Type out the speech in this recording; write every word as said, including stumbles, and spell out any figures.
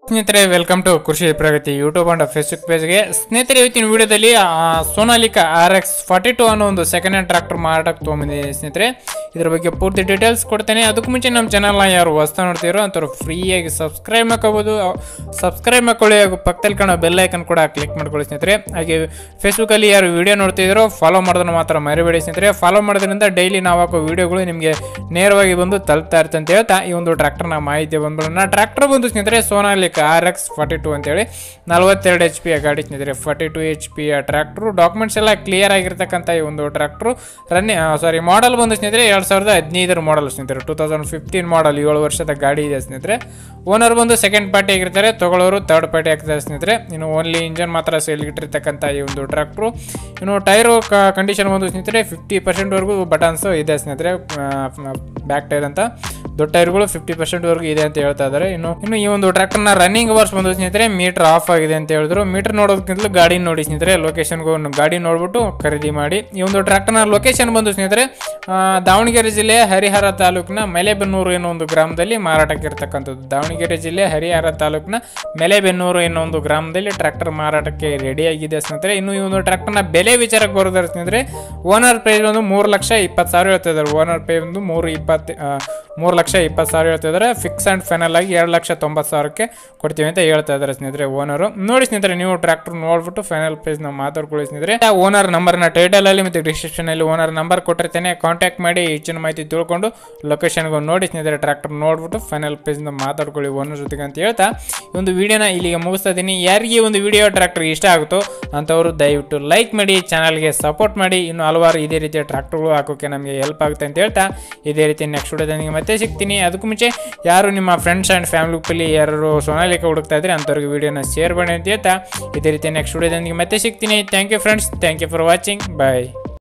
ಸ್ನೇಹಿತರೆ welcome to Krishi Pragati YouTube and Facebook ಪೇಜ್ಗೆ. ಸ್ನೇಹಿತರೆ ಇವತ್ತಿನ ವಿಡಿಯೋದಲ್ಲಿ Sonalika R X forty two ಅನ್ನೋ ಒಂದು ಸೆಕೆಂಡ್ ಹ್ಯಾಂಡ್ ಟ್ರಾಕ್ಟರ್ ಮಾರಾಟಕ್ಕೆ ತೊಗೊಂಡಿದ್ದೀನಿ ಸ್ನೇಹಿತರೆ. ಇದ್ರ ಬಗ್ಗೆ ಪೂರ್ತಿ ಡೀಟೇಲ್ಸ್ ಕೊಡ್ತೇನೆ. ಅದಕ್ಕೂ ಮುಂಚೆ ನಮ್ಮ ಚಾನಲ್ನ ಯಾರು ಹೊಸ್ತಾ ನೋಡ್ತೀರೋ ಅಂಥವ್ರು ಫ್ರೀಯಾಗಿ ಸಬ್ಸ್ಕ್ರೈಬ್ ಮಾಡ್ಕೋಬೋದು. ಸಬ್ಸ್ಕ್ರೈಬ್ ಮಾಡ್ಕೊಳ್ಳಿ, ಹಾಗೂ ಪಕ್ಕದಲ್ಲಿ ಕಾಣೋ ಬೆಲ್ ಐಕನ್ ಕೂಡ ಕ್ಲಿಕ್ ಮಾಡ್ಕೊಳ್ಳಿ ಸ್ನೇಹಿತರೆ. ಹಾಗೆ ಫೇಸ್ಬುಕ್ಕಲ್ಲಿ ಯಾರು ವಿಡಿಯೋ ನೋಡ್ತಿದ್ದೀರೋ ಫಾಲೋ ಮಾಡೋದನ್ನು ಮಾತ್ರ ಮರಿಬೇಡಿ ಸ್ನೇಹಿತರೆ. ಫಾಲೋ ಮಾಡೋದ್ರಿಂದ ಡೈಲಿ ನಾವು ಹಾಕೋ ವಿಡಿಯೋಗಳು ನಿಮಗೆ ನೇರವಾಗಿ ಬಂದು ತಲುಪ್ತಾ ಇರುತ್ತೆ ಅಂತ ಹೇಳ್ತಾ ಈ ಒಂದು ಟ್ರಾಕ್ಟರ್ನ ಮಾಹಿತಿ ಬಂದ್ಬಿಡೋಣ. ಟ್ರಾಕ್ಟರ್ ಬಂದು ಸ್ನೇಹಿತರೆ Sonalika R X forty two ಅಂತೇಳಿ ನಲವತ್ತೆರಡು ಎಚ್ ಪಿ ಗಾಡಿ ಸ್ನೇಹಿತರೆ. Forty two H P tractor documents ಎಲ್ಲ ಕ್ಲಿಯರ್ ಆಗಿರ್ತಕ್ಕಂಥ ಈ ಒಂದು ಟ್ರಾಕ್ಟರ್ ರನ್ನಿಂಗ್ ಸಾರಿ ಮಾಡಲ್ ಬಂದು ಸ್ನೇಹಿತರೆ ಎರಡು ಸಾವಿರದ ಹದಿನೈದರ ಮಾಡಲ್ ಸ್ನೇಹಿತರೆ. ಟೂ ತೌಸಂಡ್ ಫಿಫ್ಟೀನ್ ಮಾಡಲ್, ಏಳು ವರ್ಷದ ಗಾಡಿ ಇದೆ ಸ್ನೇಹಿತರೆ. ಓನರ್ ಬಂದು ಸೆಕೆಂಡ್ ಪಾರ್ಟಿ ಆಗಿರ್ತಾರೆ, ತಗೊಳ್ಳೋರು ಥರ್ಡ್ ಪಾರ್ಟಿ ಆಗ್ತಾರೆ ಸ್ನೇಹಿತರೆ. ಇನ್ನು ಓನ್ಲಿ ಇಂಜನ್ ಮಾತ್ರ ಸೇಲ್ ಇಟ್ಟಿರ್ತಕ್ಕಂಥ ಈ ಒಂದು ಟ್ರಾಕ್ಟರ್. ಇನ್ನು ಟೈರು ಕಂಡೀಷನ್ ಬಂದು ಸ್ನೇಹಿತರೆ ಫಿಫ್ಟಿ ಪರ್ಸೆಂಟ್ ವರೆಗೂ ಬಟನ್ಸ್ ಇದೆ ಸ್ನೇಹಿತರೆ. ಬ್ಯಾಕ್ ಟೈರ್ ಅಂತ ದೊಡ್ಡ ಟೈರ್ಗಳು ಫಿಫ್ಟಿ ಪರ್ಸೆಂಟ್ ವರೆಗೂ ಇದೆ ಅಂತ ಹೇಳ್ತಾ ಇದ್ದಾರೆ. ಇನ್ನು ಇನ್ನು ಈ ಒಂದು ಟ್ರಾಕ್ಟರ್ನ ರನ್ನಿಂಗ್ ಅವರ್ಸ್ ಬಂದು ಸ್ನೇಹಿತರೆ ಮೀಟರ್ ಆಫ್ ಆಗಿದೆ ಅಂತ ಹೇಳಿದ್ರು. ಮೀಟರ್ ನೋಡೋದಕ್ಕಿಂತಲೂ ಗಾಡಿ ನೋಡಿ ಸ್ನೇಹಿತರೆ. ಲೊಕೇಶನ್ಗೂ ಗಾಡಿ ನೋಡ್ಬಿಟ್ಟು ಖರೀದಿ ಮಾಡಿ. ಈ ಒಂದು ಟ್ರಾಕ್ಟರ್ನ ಲೊಕೇಶನ್ ಬಂದು ಸ್ನೇಹಿತರೆ ದಾವಣಗೆರೆ ಜಿಲ್ಲೆಯ ಹರಿಹರ ತಾಲೂಕಿನ ಮೆಲೆಬೆನ್ನೂರು ಎನ್ನೋ ಒಂದು ಗ್ರಾಮದಲ್ಲಿ ಮಾರಾಟಕ್ಕೆ ಇರ್ತಕ್ಕಂಥದ್ದು. ದಾವಣಗೆರೆ ಜಿಲ್ಲೆ ಹರಿಹರ ತಾಲೂಕಿನ ಮೆಲೆಬೆನ್ನೂರು ಎನ್ನೋ ಒಂದು ಗ್ರಾಮದಲ್ಲಿ ಟ್ರಾಕ್ಟರ್ ಮಾರಾಟಕ್ಕೆ ರೆಡಿಯಾಗಿದೆ ಸ್ನೇಹಿತರೆ. ಇನ್ನು ಈ ಒಂದು ಟ್ರಾಕ್ಟರ್ನ ಬೆಲೆ ವಿಚಾರಕ್ಕೆ ಬರೋದಾರೆ ಸ್ನೇಹಿತರೆ, ಓನರ್ ಪ್ರೈಸ್ ಒಂದು ಮೂರು ಲಕ್ಷ ಇಪ್ಪತ್ತು ಸಾವಿರ ಹೇಳ್ತಾ ಇದ್ದಾರೆ. ಓನರ್ ಪ್ರೈಸ್ ಒಂದು ಮೂರು ಇಪ್ಪತ್ತು ಮೂರು ಲಕ್ಷ ಇಪ್ಪತ್ತು ಸಾವಿರ ಹೇಳ್ತಾ ಇದ್ದಾರೆ. ಫಿಕ್ಸ್ ಆ್ಯಂಡ್ ಫೈನಲ್ ಆಗಿ ಎರಡು ಲಕ್ಷ ತೊಂಬತ್ತು ಸಾವಿರಕ್ಕೆ ಕೊಡ್ತೀವಿ ಅಂತ ಹೇಳ್ತಾ ಇದ್ದಾರೆ ಸ್ನೇಹಿತರೆ ಓನರು. ನೋಡಿ ಸ್ನೇಹಿತರೆ, ನೀವು ಟ್ರಾಕ್ಟರ್ ನೋಡ್ಬಿಟ್ಟು ಫೈನಲ್ ಪ್ರೈಸ್ ನಾವು ಮಾತಾಡ್ಕೊಳ್ಳಿ ಸ್ನೇಹಿತರೆ. ಓನರ್ ನಂಬರ್ನ ಟೈಟಲ್ ಅಲ್ಲಿ ಮತ್ತು ಡಿಸ್ಕ್ರಿಪ್ಷನ್ ಅಲ್ಲಿ ಓನರ್ ನಂಬರ್ ಕೊಟ್ಟಿರ್ತೇನೆ. ಕಾಂಟ್ಯಾಕ್ಟ್ ಮಾಡಿ ಹೆಚ್ಚಿನ ಮಾಹಿತಿ ತಿಳ್ಕೊಂಡು ಲೊಕೇಶನ್ಗೆ ನೋಡಿ ಸ್ನೇಹಿತರೆ ಟ್ರಾಕ್ಟರ್ ನೋಡ್ಬಿಟ್ಟು ಫೈನಲ್ ಪ್ರೈಸ್ ಮಾತಾಡ್ಕೊಳ್ಳಿ ಓನರ್ ಜೊತೆಗೆ ಅಂತ ಹೇಳ್ತಾ ಈ ಒಂದು ವಿಡಿಯೋನ ಇಲ್ಲಿಗೆ ಮುಗಿಸ್ತಾ ಇದ್ದೀನಿ. ಯಾರಿಗೆ ಒಂದು ವಿಡಿಯೋ ಟ್ರಾಕ್ಟರ್ ಇಷ್ಟ ಆಗುತ್ತೋ ಅಂಥವರು ದಯವಿಟ್ಟು ಲೈಕ್ ಮಾಡಿ, ಚಾನಲ್ಗೆ ಸಪೋರ್ಟ್ ಮಾಡಿ. ಇನ್ನು ಹಲವಾರು ಇದೇ ರೀತಿಯ ಟ್ರಾಕ್ಟರ್ಗಳು ಹಾಕೋಕ್ಕೆ ನಮಗೆ ಹೆಲ್ಪ್ ಆಗುತ್ತೆ ಅಂತ ಹೇಳ್ತಾ ಇದೇ ರೀತಿ ನೆಕ್ಸ್ಟ್ ವಿಡಿಯೋದಲ್ಲಿ ಮತ್ತೆ ಸಿಗ್ತೀನಿ. ಅದಕ್ಕೂ ಮುಂಚೆ ಯಾರು ನಿಮ್ಮ ಫ್ರೆಂಡ್ಸ್ ಆ್ಯಂಡ್ ಫ್ಯಾಮಿಲಿ ಗ್ರೂಪಲ್ಲಿ ಯಾರು ಸೋನಾಲಿಕಾ ಹುಡುಕ್ತಾ ಇದ್ರೆ ಅಂಥವ್ರಿಗೆ ವಿಡಿಯೋನ ಶೇರ್ ಮಾಡಿ ಅಂತ ಹೇಳ್ತಾ ಇದೇ ರೀತಿ ನೆಕ್ಸ್ಟ್ ವಿಡಿಯೋದೊಂದಿಗೆ ಮತ್ತೆ ಸಿಗ್ತೀನಿ. Thank you friends, thank you for watching, bye.